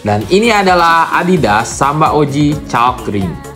Dan ini adalah Adidas Samba OG Chalk Green.